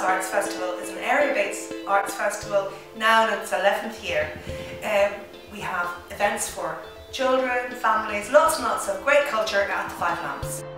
Arts Festival is an area-based arts festival now in its 11th year. We have events for children, families, lots and lots of great culture at the Five Lamps.